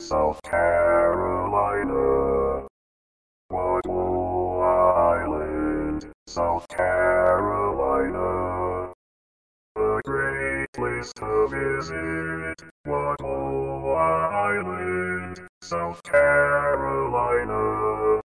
South Carolina. Wadmalaw Island, South Carolina. A great place to visit, Wadmalaw Island, South Carolina.